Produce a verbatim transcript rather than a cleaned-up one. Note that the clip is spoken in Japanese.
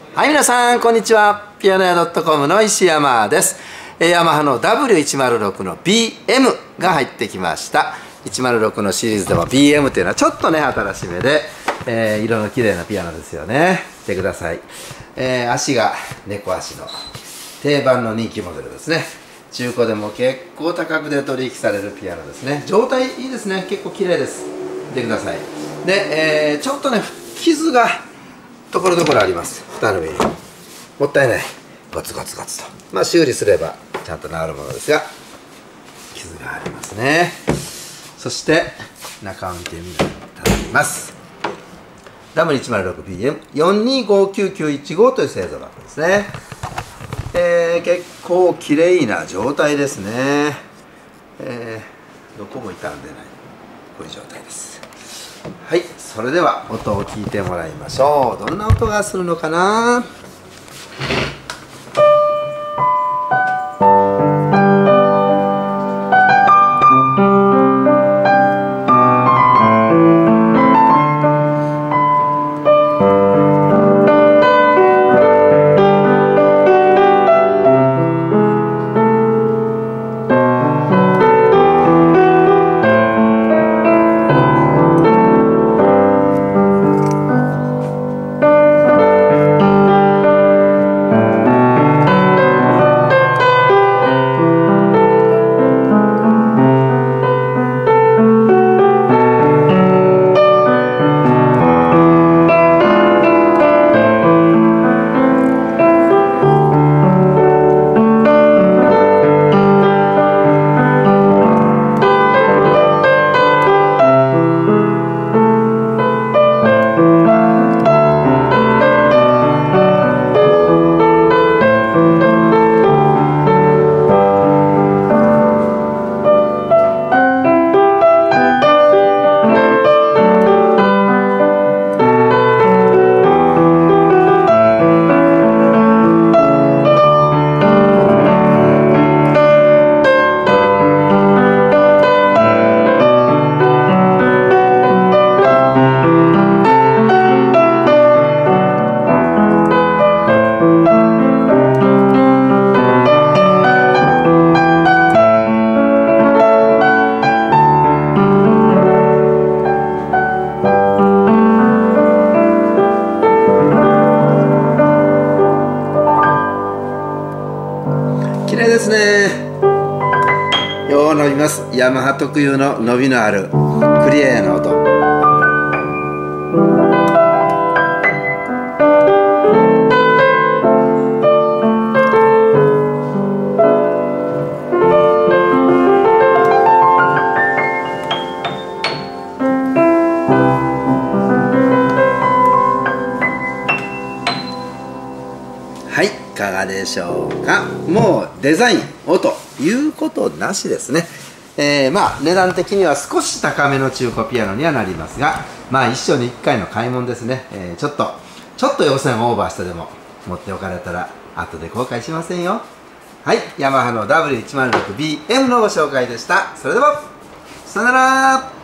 はい、皆さんこんにちは。ピアノ屋 .com の石山です。ヤマハの ダブリューいちまるろく の ビーエム が入ってきました。いちまるろくのシリーズでも ビーエム というのはちょっとね新しめで、えー、色の綺麗なピアノですよね。見てください。えー、足が猫足の定番の人気モデルですね。中古でも結構高くで取引されるピアノですね。状態いいですね。結構綺麗です。見てください。で、えー、ちょっとね傷がところどころあります。蓋の上にもったいない。ゴツゴツゴツと、まあ修理すればちゃんと治るものですが、傷がありますね。そして中を見てみたいと思います。 ダブリューいちまるろくビーエムよんにごきゅうきゅういちご という製造だったんですね。えー、結構綺麗な状態ですね。えー、どこも傷んでない、こういう状態です。はい、それでは音を聞いてもらいましょう。どんな音がするのかな。綺麗ですね。よう伸びます。ヤマハ特有の伸びのあるクリアな音。はい、いかがでしょうか。もうデザイン、音、言うことなしですね。えー、まあ値段的には少し高めの中古ピアノにはなりますが、まあ一生に一回の買い物ですね。えー、ちょっとちょっと予算オーバーしてでも持っておかれたら後で後悔しませんよ。はい、ヤマハの ダブリューいちまるろくビーエム のご紹介でした。それではさよなら。